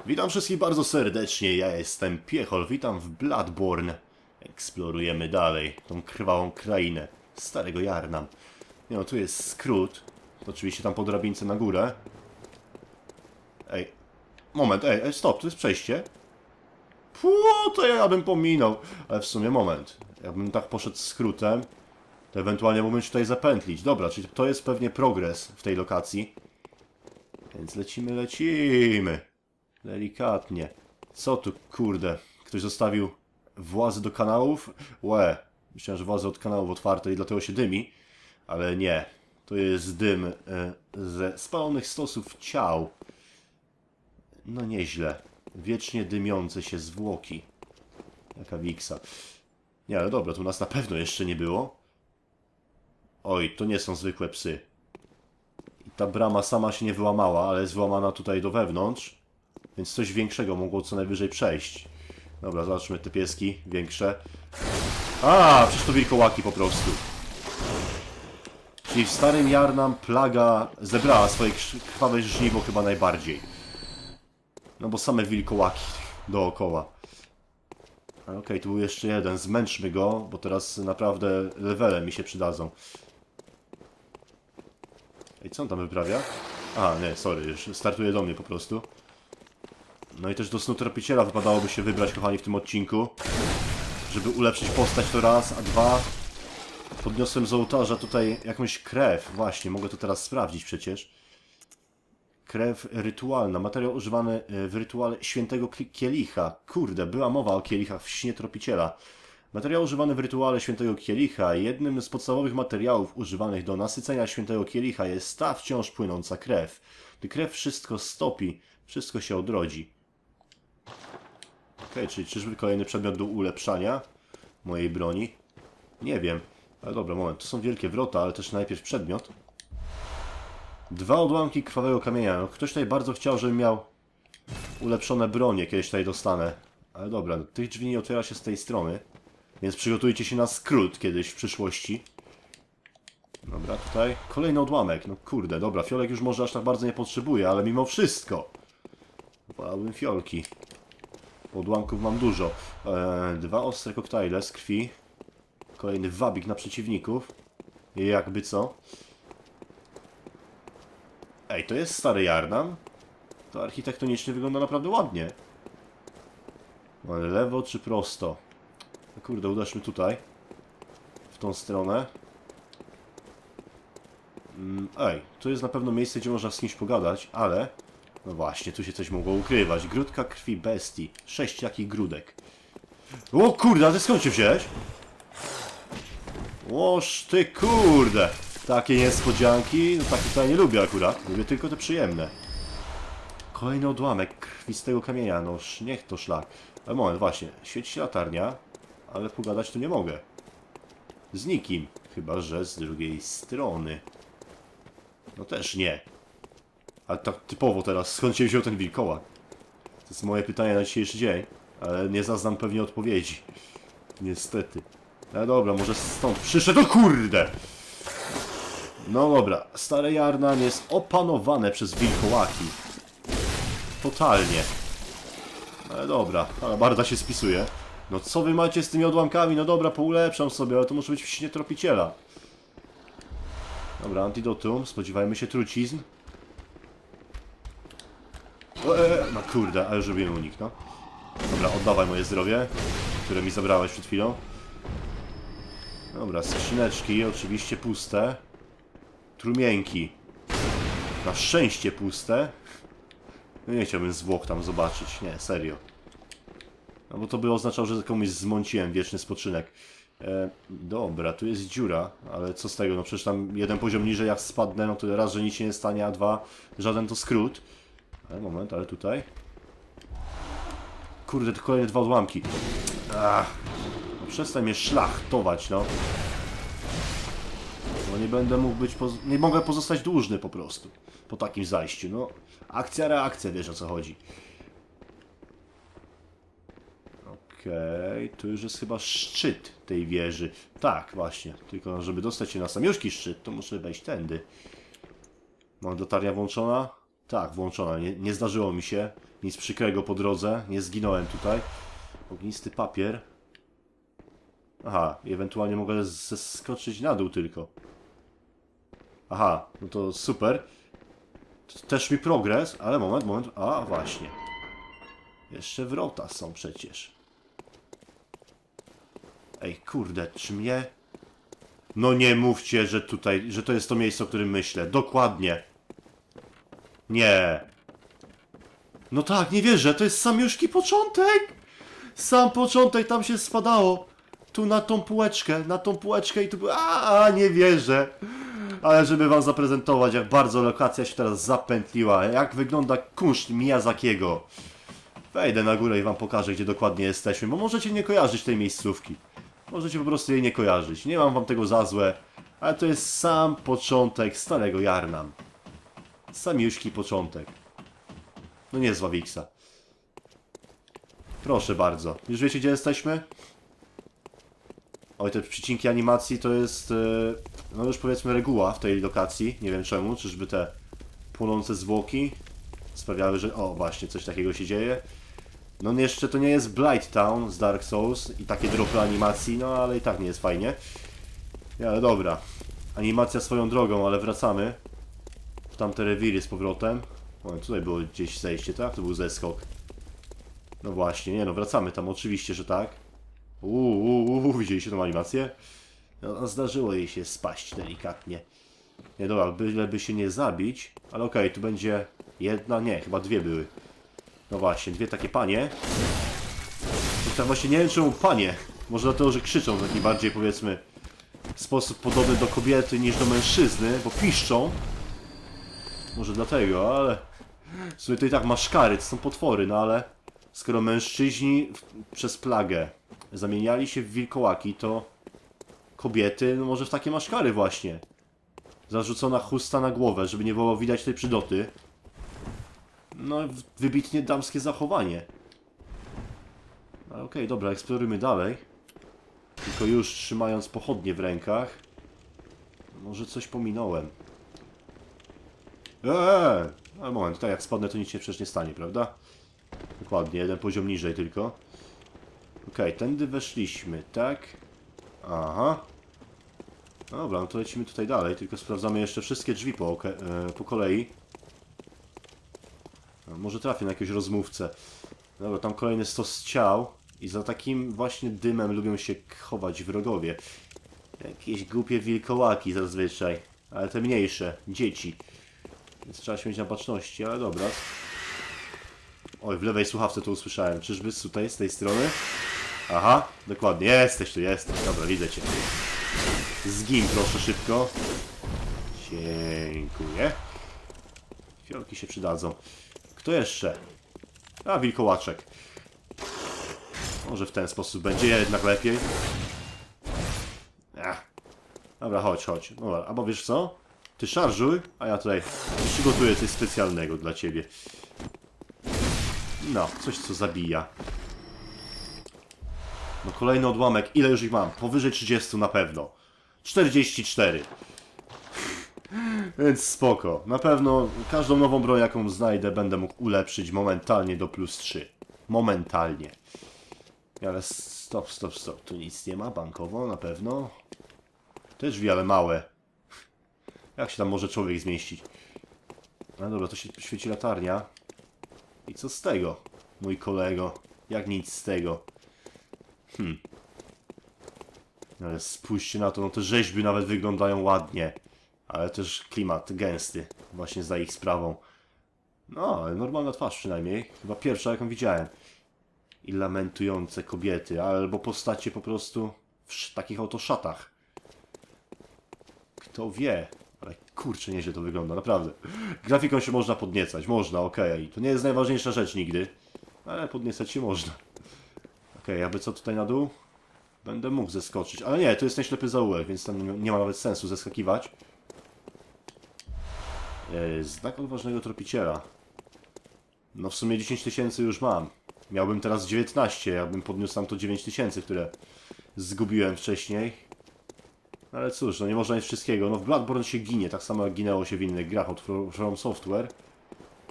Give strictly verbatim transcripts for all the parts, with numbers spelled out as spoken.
Witam wszystkich bardzo serdecznie, ja jestem Piechol, witam w Bloodborne. Eksplorujemy dalej tą krwawą krainę Starego Jarnam. Nie no, tu jest skrót. To oczywiście tam po drabince na górę. Ej, moment, ej, ej, stop, tu jest przejście. Puu, to ja bym pominął. Ale w sumie moment, jakbym tak poszedł skrótem, to ewentualnie mógłbym się tutaj zapętlić. Dobra, czyli to jest pewnie progres w tej lokacji. Więc lecimy, lecimy. Delikatnie. Co tu, kurde? Ktoś zostawił włazy do kanałów? Łe. Myślałem, że włazy od kanałów otwarte i dlatego się dymi. Ale nie. To jest dym e, ze spalonych stosów ciał. No nieźle. Wiecznie dymiące się zwłoki. Jaka wiksa. Nie, ale dobra, tu nas na pewno jeszcze nie było. Oj, to nie są zwykłe psy. I ta brama sama się nie wyłamała, ale jest wyłamana tutaj do wewnątrz. Więc coś większego mogło co najwyżej przejść. Dobra, zobaczmy te pieski większe. A, przecież to wilkołaki po prostu. Czyli w Starym Jarnam plaga zebrała swoje krwawe żniwo chyba najbardziej. No bo same wilkołaki dookoła. Okej, okay, tu był jeszcze jeden. Zmęczmy go, bo teraz naprawdę levele mi się przydadzą. Ej, co on tam wyprawia? A, nie, sorry, już startuje do mnie po prostu. No i też do snu tropiciela wypadałoby się wybrać, kochani, w tym odcinku. Żeby ulepszyć postać to raz, a dwa... Podniosłem z ołtarza tutaj jakąś krew. Właśnie, mogę to teraz sprawdzić przecież. Krew rytualna. Materiał używany w rytuale świętego kielicha. Kurde, była mowa o kielichach w śnie tropiciela. Materiał używany w rytuale świętego kielicha. Jednym z podstawowych materiałów używanych do nasycenia świętego kielicha jest ta wciąż płynąca krew. Gdy krew wszystko stopi, wszystko się odrodzi. Okej, okay, czyli czyżby kolejny przedmiot do ulepszania mojej broni? Nie wiem. Ale dobra, moment. To są wielkie wrota, ale też najpierw przedmiot. Dwa odłamki krwawego kamienia. No, ktoś tutaj bardzo chciał, żebym miał ulepszone bronie. Kiedyś tutaj dostanę. Ale dobra, tych drzwi nie otwiera się z tej strony. Więc przygotujcie się na skrót kiedyś w przyszłości. Dobra, tutaj kolejny odłamek. No kurde, dobra, fiolek już może aż tak bardzo nie potrzebuje, ale mimo wszystko wolałbym fiolki. Odłamków mam dużo. Eee, dwa ostre koktajle z krwi. Kolejny wabik na przeciwników. I jakby co? Ej, to jest Stary Jarnam? To architektonicznie wygląda naprawdę ładnie. Ale lewo czy prosto? No kurde, uderzmy tutaj. W tą stronę. Ej, tu jest na pewno miejsce, gdzie można z kimś pogadać, ale... No właśnie, tu się coś mogło ukrywać. Grudka krwi bestii. Sześć takich grudek. O kurde, a ty skąd się wziąłeś? Łoż ty kurde! Takie niespodzianki, no tak tutaj nie lubię akurat. Lubię tylko te przyjemne. Kolejny odłamek krwistego kamienia, noż niech to szlak. Ale moment, właśnie, świeci się latarnia, ale pogadać tu nie mogę. Z nikim, chyba że z drugiej strony. No też nie. Ale tak typowo teraz, skąd się wziął ten wilkołak? To jest moje pytanie na dzisiejszy dzień, ale nie zaznam pewnie odpowiedzi. Niestety. No dobra, może stąd przyszedł, o kurde! No dobra, Stare Jarnam jest opanowane przez wilkołaki. Totalnie. Ale dobra, ale Barda się spisuje. No co wy macie z tymi odłamkami? No dobra, poulepszam sobie, ale to może być w śnie tropiciela. Dobra, antidotum, spodziewajmy się trucizn. Eee, no kurde, ale już robiłem unik, no. Dobra, oddawaj moje zdrowie, które mi zabrałeś przed chwilą. Dobra, skrzyneczki, oczywiście puste. Trumienki. Na szczęście puste. No nie chciałbym zwłok tam zobaczyć, nie, serio. No bo to by oznaczało, że komuś zmąciłem wieczny spoczynek. E, dobra, tu jest dziura, ale co z tego, no przecież tam jeden poziom niżej jak spadnę, no to raz, że nic się nie stanie, a dwa, żaden to skrót. Ale moment, ale tutaj... Kurde, to kolejne dwa odłamki. Ach, no przestań mnie szlachtować, no. Bo nie będę mógł być, poz... nie mogę pozostać dłużny po prostu. Po takim zajściu, no. Akcja, reakcja, wiesz o co chodzi. Okej, okay, tu już jest chyba szczyt tej wieży. Tak, właśnie. Tylko żeby dostać się na samiuszki szczyt, to muszę wejść tędy. Mam dotarnia włączona? Tak, włączona. Nie, nie zdarzyło mi się nic przykrego po drodze. Nie zginąłem tutaj. Ognisty papier. Aha, i ewentualnie mogę zeskoczyć na dół tylko. Aha, no to super. Też mi progres, ale moment, moment. A, właśnie. Jeszcze wrota są przecież. Ej, kurde, czy mnie... No nie mówcie, że tutaj, że to jest to miejsce, o którym myślę. Dokładnie. Nie. No tak, nie wierzę, to jest sam jużki początek. Sam początek tam się spadało. Tu na tą półeczkę, na tą półeczkę i tu... A, nie wierzę. Ale żeby wam zaprezentować, jak bardzo lokacja się teraz zapętliła. Jak wygląda kunszt Miyazakiego. Wejdę na górę i wam pokażę, gdzie dokładnie jesteśmy, bo możecie nie kojarzyć tej miejscówki. Możecie po prostu jej nie kojarzyć. Nie mam wam tego za złe, ale to jest sam początek Starego Jarnam. Samiuśki początek. No niezła Wiksa. Proszę bardzo. Już wiecie, gdzie jesteśmy? Oj, te przycinki animacji to jest, no już powiedzmy, reguła w tej lokacji. Nie wiem czemu, czyżby te płonące zwłoki sprawiały, że... O, właśnie, coś takiego się dzieje. No jeszcze to nie jest Blight Town z Dark Souls i takie dropy animacji, no ale i tak nie jest fajnie. Ale dobra. Animacja swoją drogą, ale wracamy w tamte rewiry z powrotem. O, tutaj było gdzieś zejście, tak? To był zeskok. No właśnie, nie no, wracamy tam, oczywiście, że tak. Uuu, uu, uu, widzieliście tą animację? No, zdarzyło jej się spaść delikatnie. Nie, dobra, byleby się nie zabić. Ale okej, okay, tu będzie jedna, nie, chyba dwie były. No właśnie, dwie takie panie. To tak właśnie nie wiem czemu panie. Może dlatego, że krzyczą w taki bardziej, powiedzmy, w sposób podobny do kobiety niż do mężczyzny, bo piszczą. Może dlatego, ale... W sumie to i tak maszkary, to są potwory, no ale... Skoro mężczyźni przez plagę zamieniali się w wilkołaki, to... Kobiety, no może w takie maszkary właśnie. Zarzucona chusta na głowę, żeby nie było widać tej przydoty. No, wybitnie damskie zachowanie. Ale okej, okay, dobra, eksplorujmy dalej. Tylko już trzymając pochodnie w rękach. Może coś pominąłem. Eee! Ale moment, tutaj jak spadnę, to nic się przecież nie stanie, prawda? Dokładnie, jeden poziom niżej tylko. Okej, okay, tędy weszliśmy, tak? Aha. No dobra, no to lecimy tutaj dalej, tylko sprawdzamy jeszcze wszystkie drzwi po, e, po kolei. No, może trafię na jakiegoś rozmówcę. Dobra, tam kolejny stos ciał. I za takim właśnie dymem lubią się chować wrogowie. Jakieś głupie wilkołaki zazwyczaj. Ale te mniejsze, dzieci. Więc trzeba się mieć na baczności, ale dobra. Oj, w lewej słuchawce to usłyszałem. Czyżby tutaj, z tej strony? Aha, dokładnie. Jesteś tu, jesteś. Dobra, widzę cię. Zgin proszę szybko. Dziękuję. Fiolki się przydadzą. Kto jeszcze? A, wilkołaczek. Może w ten sposób będzie jednak lepiej. Ach. Dobra, chodź, chodź. Dobra, albo wiesz co? Ty szarżuj, a ja tutaj przygotuję coś specjalnego dla ciebie. No, coś co zabija. No kolejny odłamek. Ile już ich mam? Powyżej trzydziestu na pewno. czterdzieści cztery. Więc spoko. Na pewno każdą nową broń, jaką znajdę, będę mógł ulepszyć momentalnie do plus trzy. Momentalnie. Ale stop, stop, stop. Tu nic nie ma. Bankowo na pewno. Te drzwi, ale małe. Jak się tam może człowiek zmieścić? No dobra, to się świeci latarnia. I co z tego, mój kolego? Jak nic z tego. Hmm. Ale spójrzcie na to, no te rzeźby nawet wyglądają ładnie. Ale też klimat gęsty. Właśnie za ich sprawą. No, ale normalna twarz przynajmniej. Chyba pierwsza, jaką widziałem. I lamentujące kobiety, albo postacie po prostu w takich oto szatach. Kto wie? Ale kurczę, nieźle to wygląda, naprawdę. Grafiką się można podniecać, można, okej. Okay. To nie jest najważniejsza rzecz nigdy. Ale podniecać się można. Okej, okay, aby co tutaj na dół? Będę mógł zeskoczyć. Ale nie, to jest ten ślepy zaułek, więc tam nie ma nawet sensu zeskakiwać. Znak odważnego tropiciela. No w sumie dziesięć tysięcy już mam. Miałbym teraz dziewiętnaście, jakbym podniósł tam to dziewięć tysięcy, które zgubiłem wcześniej. Ale cóż, no nie można mieć wszystkiego. No w Bloodborne się ginie, tak samo jak ginęło się w innych grach od From Software.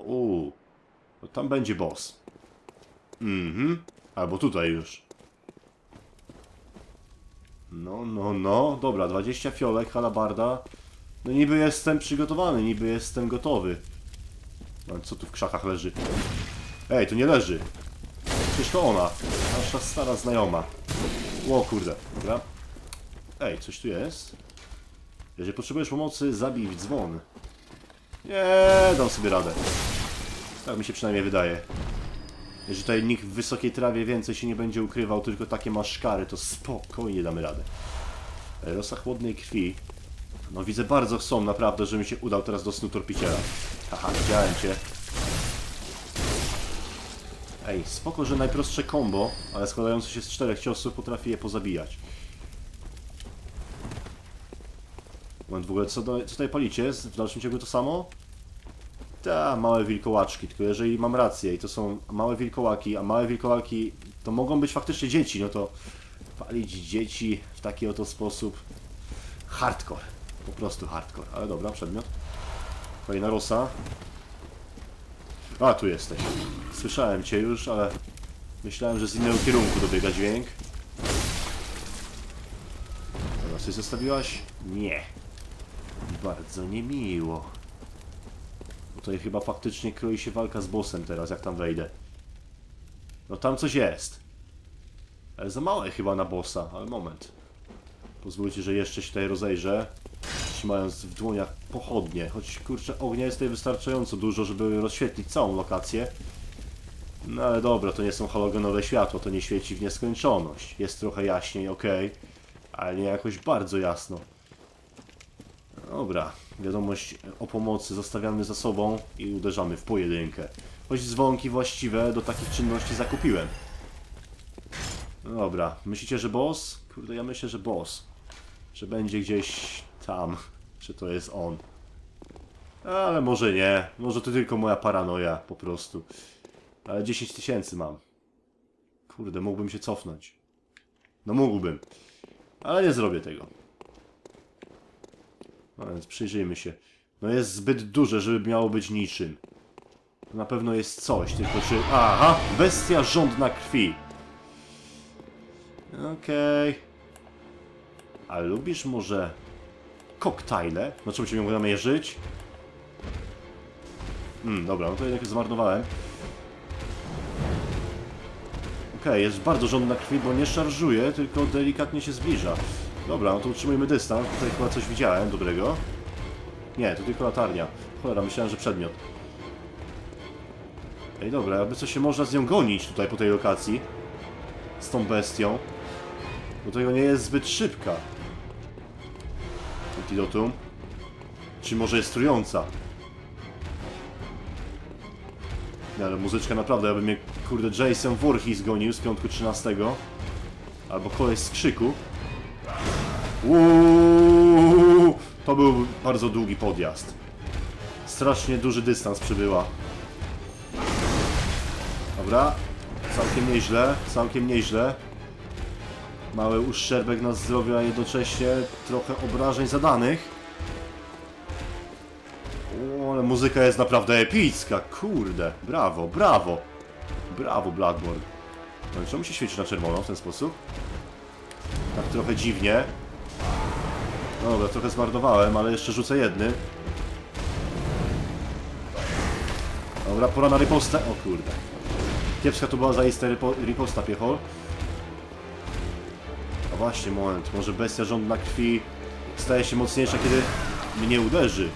Uuu. No tam będzie boss. Mhm. Albo tutaj już. No, no, no. Dobra, dwadzieścia fiolek, halabarda. No niby jestem przygotowany, niby jestem gotowy. No co tu w krzakach leży? Ej, tu nie leży. Przecież to ona. Nasza stara znajoma. O kurde, dobra. Ej, coś tu jest? Jeżeli potrzebujesz pomocy, zabij w dzwon. Nie, dam sobie radę. Tak mi się przynajmniej wydaje. Jeżeli tutaj nikt w wysokiej trawie więcej się nie będzie ukrywał, tylko takie maszkary, to spokojnie damy radę. Rosa chłodnej krwi. No widzę, bardzo chcą naprawdę, że mi się udał teraz do snu torpiciela. Haha, widziałem cię. Ej, spoko, że najprostsze combo, ale składające się z czterech ciosów potrafi je pozabijać. Moment, w ogóle co, do, co tutaj palicie? W dalszym ciągu to samo? Ta, małe wilkołaczki, tylko jeżeli mam rację i to są małe wilkołaki, a małe wilkołaki to mogą być faktycznie dzieci, no to palić dzieci w taki oto sposób... Hardcore. Po prostu hardcore. Ale dobra, przedmiot. Kolejna rosa. A, tu jesteś. Słyszałem cię już, ale myślałem, że z innego kierunku dobiega dźwięk. Dobra, coś zostawiłaś? Nie. Bardzo niemiło. Tutaj chyba faktycznie kroi się walka z bossem teraz, jak tam wejdę. No tam coś jest. Ale za małe chyba na bossa, ale moment. Pozwólcie, że jeszcze się tutaj rozejrzę. Trzymając w dłoniach pochodnie. Choć kurczę, ognia jest tutaj wystarczająco dużo, żeby rozświetlić całą lokację. No ale dobra, to nie są halogenowe światła, to nie świeci w nieskończoność. Jest trochę jaśniej, ok. Ale nie jakoś bardzo jasno. Dobra, wiadomość o pomocy zostawiamy za sobą i uderzamy w pojedynkę. Choć dzwonki właściwe do takich czynności zakupiłem. No dobra, myślicie, że boss? Kurde, ja myślę, że boss. Że będzie gdzieś tam, że to jest on. Ale może nie, może to tylko moja paranoja po prostu. Ale dziesięć tysięcy mam. Kurde, mógłbym się cofnąć. No mógłbym. Ale nie zrobię tego. No więc przyjrzyjmy się. No jest zbyt duże, żeby miało być niczym. Na pewno jest coś, tylko czy... Aha! Bestia żądna krwi. Okej. Okay. A lubisz może... koktajle? No czym się mogę namierzyć? Hmm, dobra, no to jednak zmarnowałem. Okej, okay, jest bardzo żądna krwi, bo nie szarżuje, tylko delikatnie się zbliża. Dobra, no to utrzymujmy dystans. Tutaj chyba coś widziałem dobrego. Nie, to tylko latarnia. Cholera, myślałem, że przedmiot. Ej, dobra, jakby coś się można z nią gonić tutaj po tej lokacji. Z tą bestią. Bo tego nie jest zbyt szybka. Antidotum. Czy może jest trująca? Nie, ale muzyczka naprawdę, jakby mnie, kurde, Jason Voorhees zgonił z piątku trzynastego. Albo koleś z krzyku. Uuuu, to był bardzo długi podjazd. Strasznie duży dystans przybyła. Dobra. Całkiem nieźle, całkiem nieźle. Mały uszczerbek na zdrowiu, a jednocześnie trochę obrażeń zadanych. O, ale muzyka jest naprawdę epicka, kurde. Brawo, brawo. Brawo, Bloodborne. No i czemu się świeci na czerwono w ten sposób? Tak trochę dziwnie. No dobra, trochę zmarnowałem, ale jeszcze rzucę jedny. Dobra, pora na ripostę. O kurde. Kiepska to była zaiste riposta, piechol. A właśnie, moment. Może bestia żądna krwi staje się mocniejsza, kiedy mnie uderzy.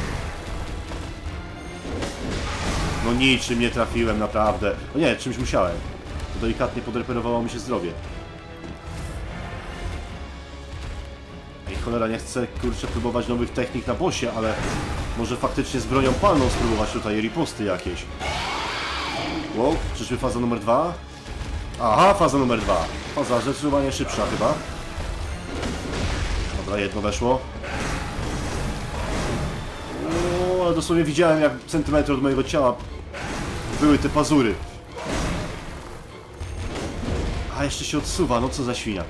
No niczym nie trafiłem, naprawdę. No nie, czymś musiałem. Delikatnie podreperowało mi się zdrowie. Ej, cholera, nie chcę, kurczę, próbować nowych technik na bossie, ale może faktycznie z bronią palną spróbować tutaj riposty jakieś. Wow, czyżby faza numer dwa? Aha, faza numer dwa. Faza zdecydowanie szybsza chyba. Dobra, jedno weszło. O, ale dosłownie widziałem, jak centymetry od mojego ciała były te pazury. A jeszcze się odsuwa, no co za świnia.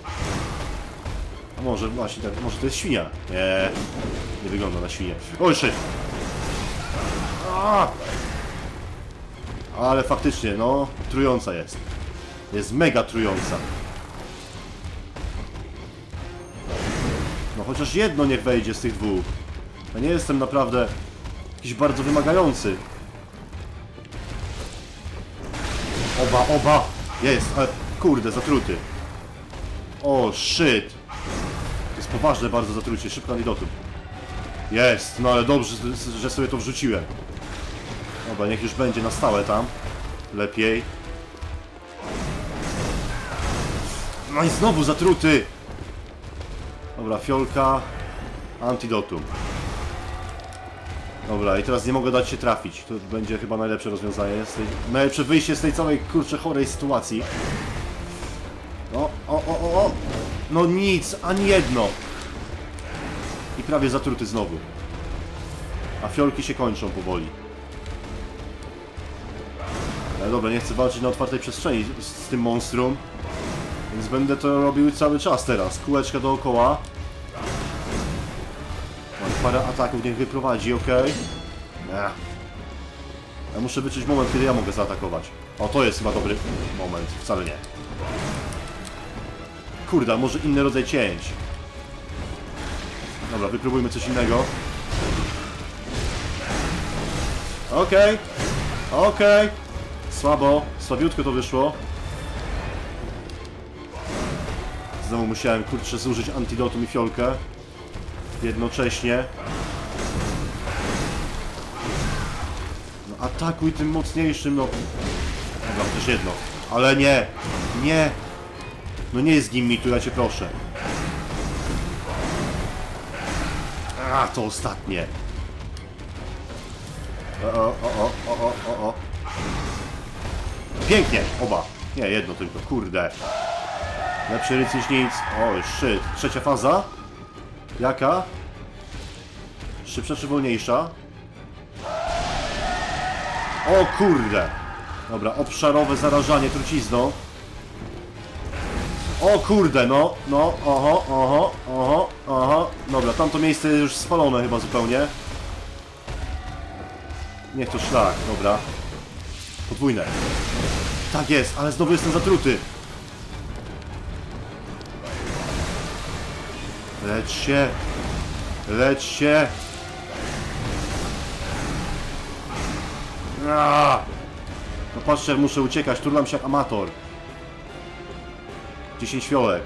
A może właśnie tak, może to jest świnia. Nie, nie wygląda na świnię. O, jeszcze! Ale faktycznie, no, trująca jest. Jest mega trująca. No chociaż jedno niech wejdzie z tych dwóch. Ja nie jestem naprawdę jakiś bardzo wymagający. Oba, oba! Jest, ale kurde, zatruty. O, shit. To jest poważne bardzo zatrucie, szybko antidotum. Jest, no ale dobrze, że sobie to wrzuciłem. Dobra, niech już będzie na stałe tam. Lepiej. No i znowu zatruty! Dobra, fiolka. Antidotum. Dobra, i teraz nie mogę dać się trafić. To będzie chyba najlepsze rozwiązanie. Z tej... Najlepsze wyjście z tej całej, kurczę, chorej sytuacji. No, o, o, o, o! No nic, ani jedno! I prawie zatruty znowu. A fiolki się kończą powoli. Ale dobra, nie chcę walczyć na otwartej przestrzeni z, z tym monstrum. Więc będę to robił cały czas teraz. Kółeczka dookoła. Mam parę ataków, niech wyprowadzi, ok? Ech. Ja muszę wyczuć moment, kiedy ja mogę zaatakować. O, to jest chyba dobry moment. Wcale nie. Kurde, a może inny rodzaj cięć. Dobra, wypróbujmy coś innego. Okej. Okay. Okej. Okay. Słabo. Słabiutko to wyszło. Znowu musiałem, kurczę, zużyć antidotum i fiolkę. Jednocześnie. No atakuj tym mocniejszym, no. Dobra, też jedno. Ale nie. Nie. No nie zgin mi tu, ja cię proszę. A, to ostatnie. O, o, o, o, o, o, o. Pięknie, oba. Nie, jedno tylko, kurde. Lepszy ryc niż nic. O, shit. Trzecia faza. Jaka? Szybsza czy wolniejsza? O kurde. Dobra, obszarowe zarażanie trucizną. O kurde, no, no, oho, oho, oho, oho. Dobra, tamto miejsce jest już spalone chyba zupełnie. Niech to szlak, dobra. Podwójne. Tak jest, ale znowu jestem zatruty. Lecz się. Lecz się. Aaaa! No patrzcie, jak muszę uciekać, turlam się jak amator. dziesięć fiołek.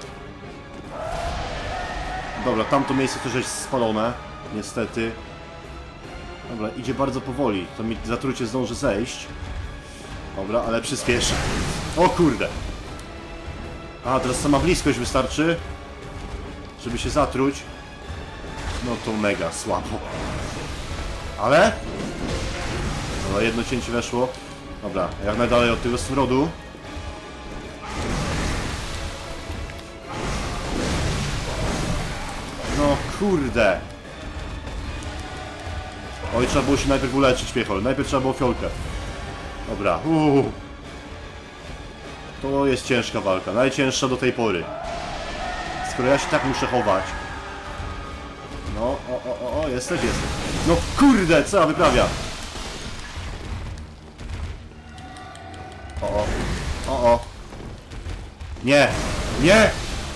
Dobra, tamto miejsce też jest spalone. Niestety. Dobra, idzie bardzo powoli. To mi zatrucie zdąży zejść. Dobra, ale przyspieszę. O kurde. A, teraz sama bliskość wystarczy, żeby się zatruć. No to mega słabo. Ale? Dobra, jedno cięcie weszło. Dobra, jak najdalej od tego smrodu. No kurde. Oj, trzeba było się najpierw uleczyć, piechol. Najpierw trzeba było fiolkę. Dobra. Uuu. To jest ciężka walka. Najcięższa do tej pory. Skoro ja się tak muszę chować. No, o, o, o, o, jesteś, jesteś. No kurde, co ja wyprawia? O, o, o, o. Nie, nie!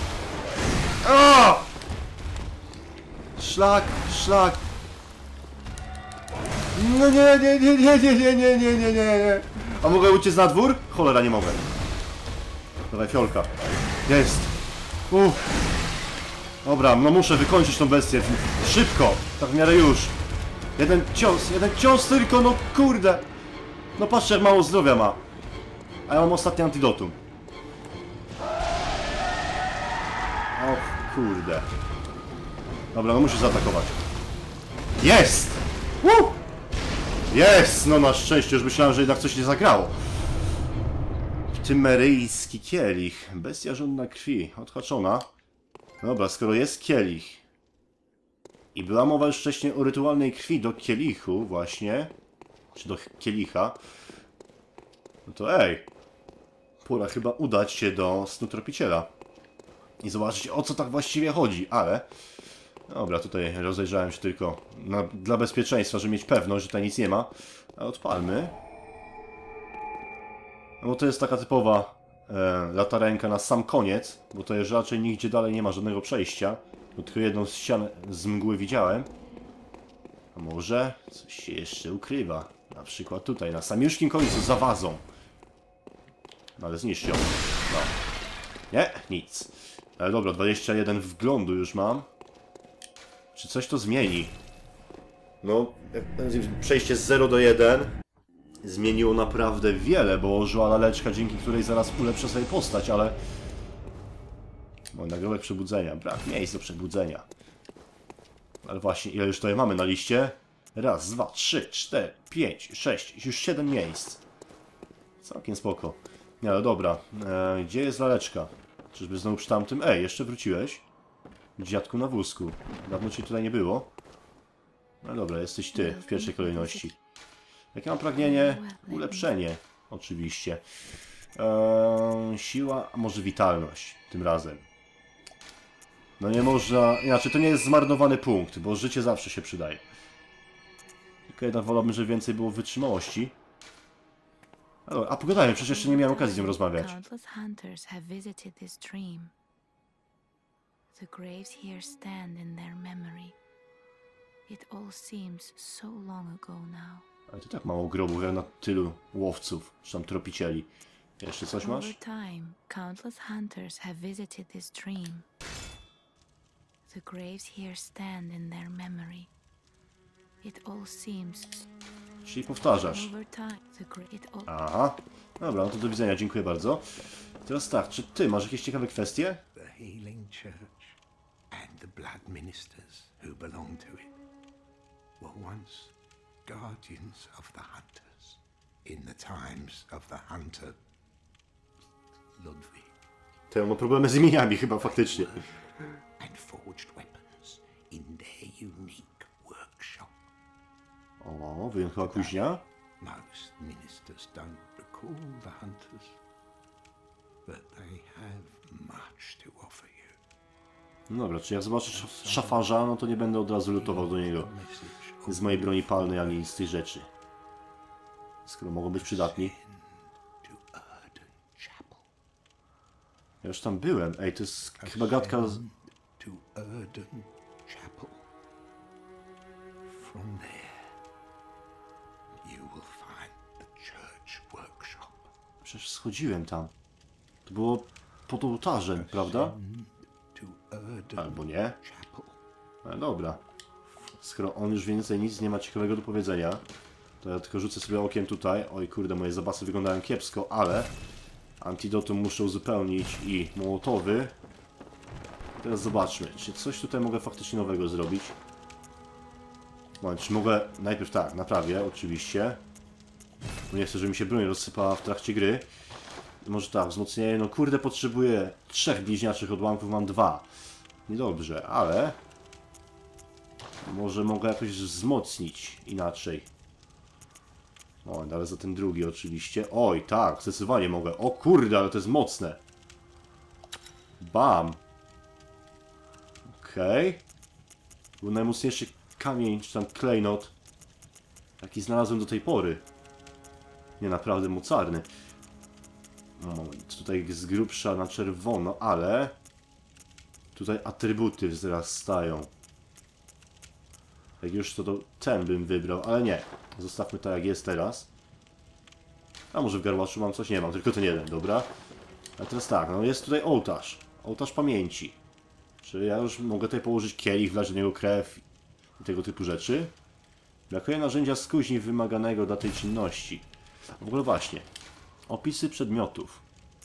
O! Szlak, szlak. No nie, nie, nie, nie, nie, nie, nie, nie, nie, nie. A mogę uciec na dwór? Cholera, nie mogę. Dawaj, fiolka. Jest. Uff. Dobra, no muszę wykończyć tą bestię. Szybko. Tak w miarę już. Jeden cios, jeden cios tylko, no kurde. No patrzcie, jak mało zdrowia ma. A ja mam ostatni antidotum. Och, kurde. Dobra, no musisz zaatakować. Jest! Uh! Jest! No na szczęście, już myślałem, że jednak coś nie zagrało. Tymeryjski kielich. Bestia żądna krwi. Odhaczona. Dobra, skoro jest kielich i była mowa już wcześniej o rytualnej krwi do kielichu właśnie, czy do kielicha, no to ej, pora chyba udać się do snu tropiciela i zobaczyć, o co tak właściwie chodzi, ale dobra, tutaj rozejrzałem się tylko na, dla bezpieczeństwa, żeby mieć pewność, że tutaj nic nie ma, a odpalmy. No to jest taka typowa e, latarenka na sam koniec, bo to jest raczej nigdzie dalej nie ma żadnego przejścia. Bo tylko jedną z ścian z mgły widziałem. A może coś się jeszcze ukrywa. Na przykład tutaj, na samiuszkim końcu, za wazą. No ale zniszcz ją. No. Nie? Nic. Ale dobra, dwadzieścia jeden wglądu już mam. Czy coś to zmieni? No, przejście z zero do jeden zmieniło naprawdę wiele, bo ożyła laleczka, dzięki której zaraz ulepszę sobie postać, ale... Mój nagrobek przebudzenia. Brak miejsc do przebudzenia. Ale właśnie, ile już tutaj mamy na liście? Raz, dwa, trzy, cztery, pięć, sześć, już siedem miejsc. Całkiem spoko. Nie, ale dobra. E, gdzie jest laleczka? Czyżby znowu przy tamtym? Ej, jeszcze wróciłeś? Dziadku na wózku. Dawno cię tutaj nie było. No dobra, jesteś ty w pierwszej kolejności. Jakie mam pragnienie? Ulepszenie. Oczywiście. Eee, siła, a może witalność tym razem. No nie można... Inaczej, to nie jest zmarnowany punkt, bo życie zawsze się przydaje. Tylko jednak wolałbym, żeby więcej było wytrzymałości. A, dobra, a pogadajmy, przecież jeszcze nie miałem okazji z nią rozmawiać. The graves here stand in their memory. It all seems so long ago now. Ale to tak mało grobów, jak na tylu łowców, czy tam tropicieli. Jeszcze coś masz? Over time, countless hunters have visited this stream. The graves here stand in their memory. It all seems... Czyli powtarzasz. Over time, the gra- it all... Aha. Dobra, no to do widzenia, dziękuję bardzo. Teraz tak, czy ty masz jakieś ciekawe kwestie? The Healing Church and the blood ministers who belong to it were once guardians of the hunters in the times of the hunter Ludwig. To ma problemy z imieniami chyba faktycznie. And forged weapons in their unique workshop. O, wyjątkowa kuźnia. Most ministers don't recall the hunters, but they have much to offer you. No dobra, czy jak zobaczę szaf szafarza, no to nie będę od razu lutował do niego z mojej broni palnej, ani z tych rzeczy. Skoro mogą być przydatni. Ja już tam byłem. Ej, to jest chyba gadka z... To Erden Chapel. From there, you will find the church workshop. Przecież schodziłem tam. To było pod ołtarzem, prawda? To Erden Albo nie. Chapel. Ale dobra. Skoro on już więcej nic nie ma ciekawego do powiedzenia, to ja tylko rzucę sobie okiem tutaj. Oj kurde, moje zapasy wyglądają kiepsko, ale antidotum muszę uzupełnić i mołotowy. Teraz zobaczmy, czy coś tutaj mogę faktycznie nowego zrobić. Moment, czy mogę... Najpierw tak, naprawię, oczywiście. Bo nie chcę, żeby mi się broń rozsypała w trakcie gry. Może tak, wzmocnienie, no kurde, potrzebuję trzech bliźniaczych odłamków, mam dwa. Niedobrze, ale... Może mogę jakoś wzmocnić inaczej. Moment, ale za ten drugi oczywiście. Oj, tak, zdecydowanie mogę. O kurde, ale to jest mocne. Bam. Okej. Okay. Był najmocniejszy kamień, czy tam klejnot, jaki znalazłem do tej pory. Nie, naprawdę mocarny. Moment, tutaj z grubsza na czerwono, ale... Tutaj atrybuty wzrastają. Jak już to, to ten bym wybrał, ale nie. Zostawmy to jak jest teraz. A może w garłaczu mam coś? Nie mam, tylko ten jeden, dobra. A teraz tak, no jest tutaj ołtarz. Ołtarz pamięci. Czy ja już mogę tutaj położyć kielich, wlać do niego krew i tego typu rzeczy? Brakuje narzędzia z kuźni wymaganego dla tej czynności. A w ogóle właśnie. Opisy przedmiotów.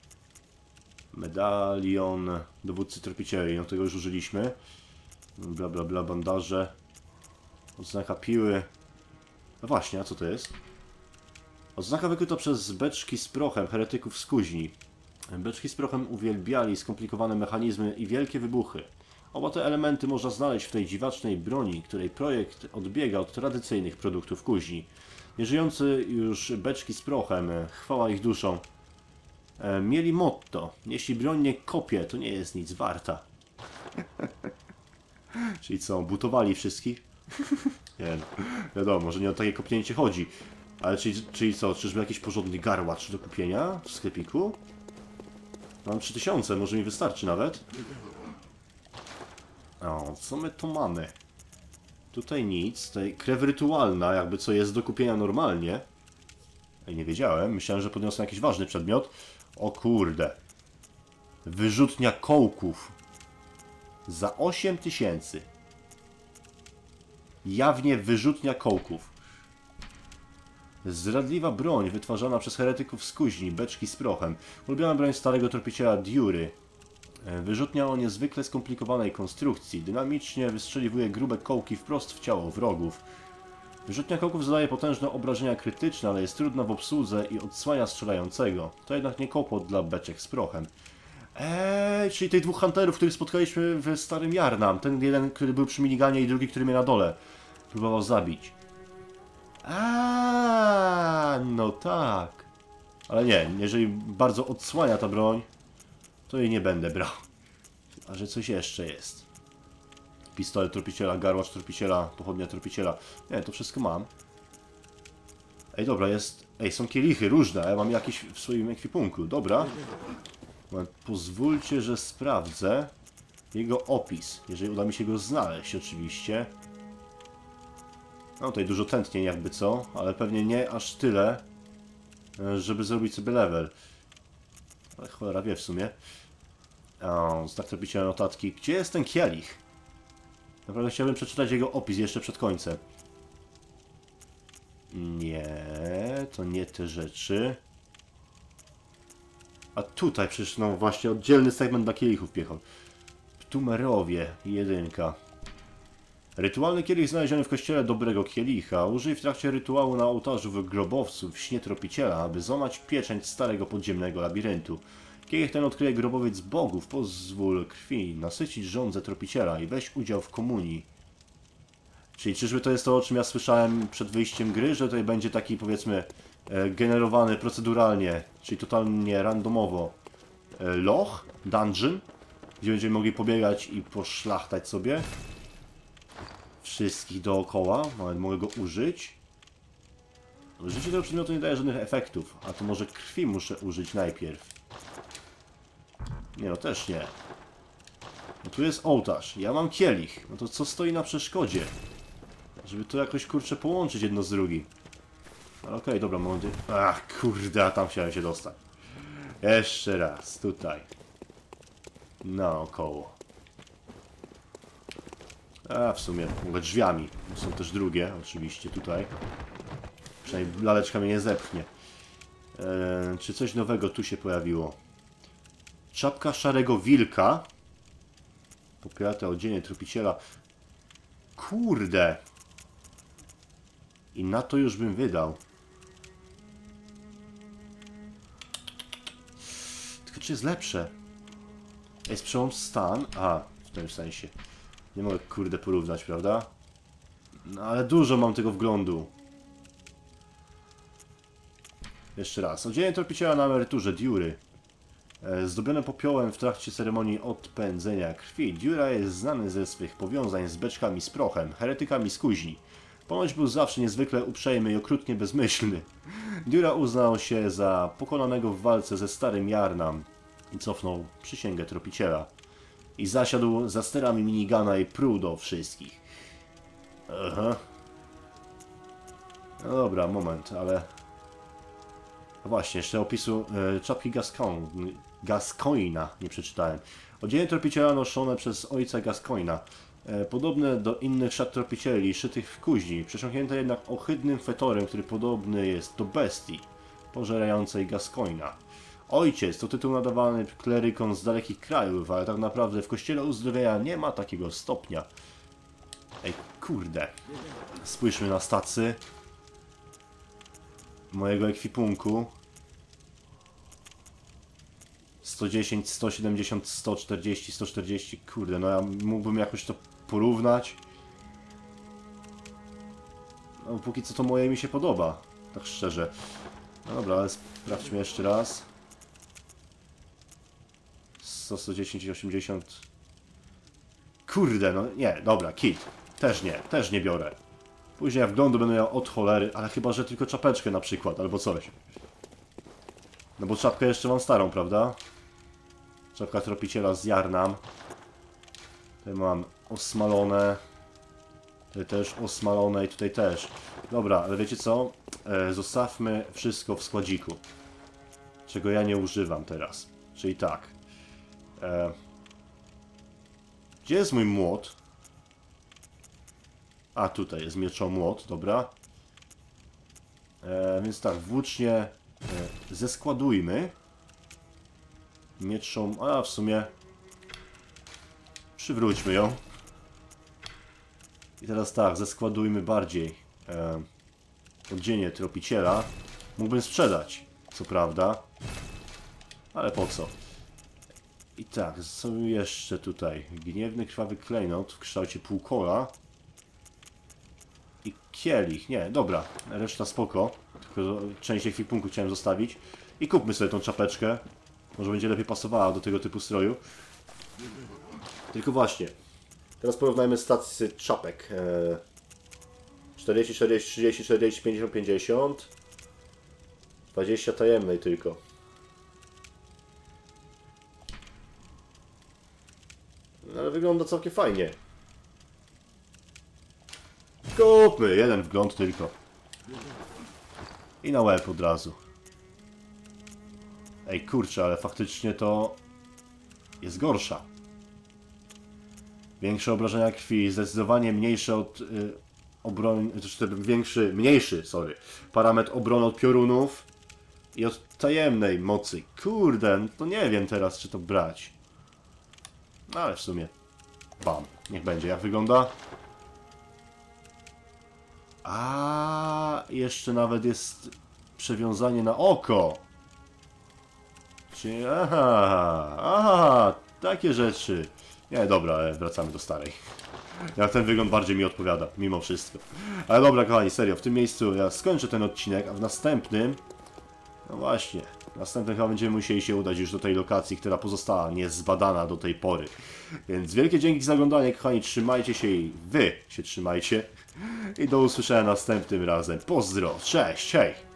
Medalion dowódcy tropicieli, no tego już użyliśmy. Bla bla bla, bandaże. Odznaka piły. No właśnie, a co to jest? Odznaka wykryta przez beczki z prochem heretyków z kuźni. Beczki z prochem uwielbiali skomplikowane mechanizmy i wielkie wybuchy. Oba te elementy można znaleźć w tej dziwacznej broni, której projekt odbiega od tradycyjnych produktów kuźni. Nieżyjący już beczki z prochem, chwała ich duszom, mieli motto: jeśli broń nie kopie, to nie jest nic warta. Czyli co, butowali wszystkich? Nie, wiadomo, że nie o takie kopnięcie chodzi. Ale czyli, czyli co? Czyżby jakiś porządny garłacz do kupienia w sklepiku? Mam trzy tysiące, może mi wystarczy nawet. O, co my tu mamy? Tutaj nic. Tutaj krew rytualna, jakby co jest do kupienia normalnie. Ej, nie wiedziałem. Myślałem, że podniosę jakiś ważny przedmiot. O kurde. Wyrzutnia kołków. Za osiem tysięcy. Jawnie wyrzutnia kołków. Zdradliwa broń wytwarzana przez heretyków z kuźni, beczki z prochem. Ulubiona broń starego tropiciela Diury. Wyrzutnia o niezwykle skomplikowanej konstrukcji. Dynamicznie wystrzeliwuje grube kołki wprost w ciało wrogów. Wyrzutnia kołków zadaje potężne obrażenia krytyczne, ale jest trudna w obsłudze i odsłania strzelającego. To jednak nie kłopot dla beczek z prochem. Eee, czyli tych dwóch hunterów, których spotkaliśmy w Starym Jarnam. Ten jeden, który był przy miniganie i drugi, który mnie na dole próbował zabić. A, no tak. Ale nie, jeżeli bardzo odsłania ta broń, to jej nie będę brał. A że coś jeszcze jest. Pistolet tropiciela, garłacz tropiciela, pochodnia tropiciela. Nie, to wszystko mam. Ej, dobra, jest... Ej, są kielichy różne, ja mam jakieś w swoim ekwipunku. Dobra. Pozwólcie, że sprawdzę jego opis. Jeżeli uda mi się go znaleźć, oczywiście. No tutaj dużo tętnień jakby co, ale pewnie nie aż tyle, żeby zrobić sobie level. Ale cholera wie w sumie. O, znak tropiciela notatki. Gdzie jest ten kielich? Naprawdę chciałbym przeczytać jego opis jeszcze przed końcem. Nie, to nie te rzeczy. A tutaj przecież, no właśnie, oddzielny segment dla kielichów piechon. Ptumerowie, jedynka. Rytualny kielich znaleziony w kościele Dobrego Kielicha. Użyj w trakcie rytuału na ołtarzu w grobowcu w śnie tropiciela, aby złamać pieczęć starego podziemnego labiryntu. Kielich ten odkryje grobowiec bogów. Pozwól krwi nasycić żądzę tropiciela i weź udział w komunii. Czyli czyżby to jest to, o czym ja słyszałem przed wyjściem gry, że tutaj będzie taki, powiedzmy, generowany proceduralnie, czyli totalnie randomowo loch, dungeon, gdzie będziemy mogli pobiegać i poszlachtać sobie wszystkich dookoła, nawet mogę go użyć. Użycie tego przedmiotu nie daje żadnych efektów, a to może krwi muszę użyć najpierw. Nie, no też nie. No tu jest ołtarz, ja mam kielich, no to co stoi na przeszkodzie? Żeby to jakoś, kurczę, połączyć jedno z drugim. Ale okej, okay, dobra, momenty. Ach, kurde, a tam chciałem się dostać. Jeszcze raz, tutaj. Naokoło. A, w sumie, mogę drzwiami. Są też drugie, oczywiście, tutaj. Przynajmniej laleczka mnie nie zepchnie. Eee, czy coś nowego tu się pojawiło? Czapka szarego wilka. Popiarte odzienie tropiciela. Kurde! I na to już bym wydał. Tylko czy jest lepsze? Jest przełom stan. A, w tym sensie. Nie mogę, kurde, porównać, prawda? No ale dużo mam tego wglądu. Jeszcze raz. Odzienie tropiciela na emeryturze Diury. Zdobione popiołem w trakcie ceremonii odpędzenia krwi. Diura jest znany ze swych powiązań z beczkami z prochem, heretykami z kuźni. Ponoć był zawsze niezwykle uprzejmy i okrutnie bezmyślny. Diura uznał się za pokonanego w walce ze Starym Jarnam i cofnął przysięgę tropiciela. I zasiadł za sterami minigana i pruł do wszystkich. Aha. No dobra, moment, ale... No właśnie, jeszcze opisu e, czapki Gascoin, Gascoina nie przeczytałem. Odzienie tropiciela noszone przez ojca Gascoina. E, podobne do innych szat tropicieli, szytych w kuźni, przesiąknięte jednak ohydnym fetorem, który podobny jest do bestii pożerającej Gascoina. Ojciec to tytuł nadawany klerykom z dalekich krajów, ale tak naprawdę w kościele uzdrowienia nie ma takiego stopnia. Ej, kurde. Spójrzmy na stacy mojego ekwipunku. sto dziesięć, sto siedemdziesiąt, sto czterdzieści, sto czterdzieści. Kurde, no ja mógłbym jakoś to porównać. No póki co to moje mi się podoba. Tak szczerze. No dobra, ale sprawdźmy jeszcze raz. sto, sto dziesięć i osiemdziesiąt. Kurde, no nie, dobra, kit. Też nie, też nie biorę. Później ja wglądu będę miał od cholery, ale chyba, że tylko czapeczkę na przykład, albo coś. No bo czapkę jeszcze mam starą, prawda? Czapka tropiciela z Jarnam. Tutaj mam osmalone. Tutaj też osmalone i tutaj też. Dobra, ale wiecie co? E, zostawmy wszystko w składziku. Czego ja nie używam teraz. Czyli tak. E, gdzie jest mój młot? A, tutaj jest mieczomłot, dobra. E, więc tak, włócznie e, zeskładujmy. Mieczą... A, w sumie... Przywróćmy ją. I teraz tak, zeskładujmy bardziej e, odzienie tropiciela. Mógłbym sprzedać, co prawda. Ale po co? I tak, co jeszcze tutaj? Gniewny, krwawy klejnot w kształcie półkola. I kielich. Nie, dobra. Reszta spoko. Tylko część ekwipunku chciałem zostawić. I kupmy sobie tą czapeczkę. Może będzie lepiej pasowała do tego typu stroju. Tylko właśnie. Teraz porównajmy stacje czapek. czterdzieści, czterdzieści, trzydzieści, czterdzieści, pięćdziesiąt, pięćdziesiąt. dwadzieścia tajemnej tylko. No, ale wygląda całkiem fajnie. Kupmy, jeden wgląd tylko. I na łeb od razu. Ej, kurczę, ale faktycznie to jest gorsza. Większe obrażenia krwi, zdecydowanie mniejsze od y, obrony, większy, mniejszy, sorry, parametr obrony od piorunów i od tajemnej mocy. Kurde, to nie wiem teraz, czy to brać. No ale w sumie, bam, niech będzie. Jak wygląda? A jeszcze nawet jest przewiązanie na oko. Czyli, aha, aha, takie rzeczy. Nie, dobra, wracamy do starej. Ja ten wygląd bardziej mi odpowiada, mimo wszystko. Ale dobra, kochani, serio, w tym miejscu ja skończę ten odcinek, a w następnym... No właśnie, w następnym chyba będziemy musieli się udać już do tej lokacji, która pozostała niezbadana do tej pory. Więc wielkie dzięki za oglądanie, kochani, trzymajcie się i wy się trzymajcie. I do usłyszenia następnym razem. Pozdro, cześć, hej!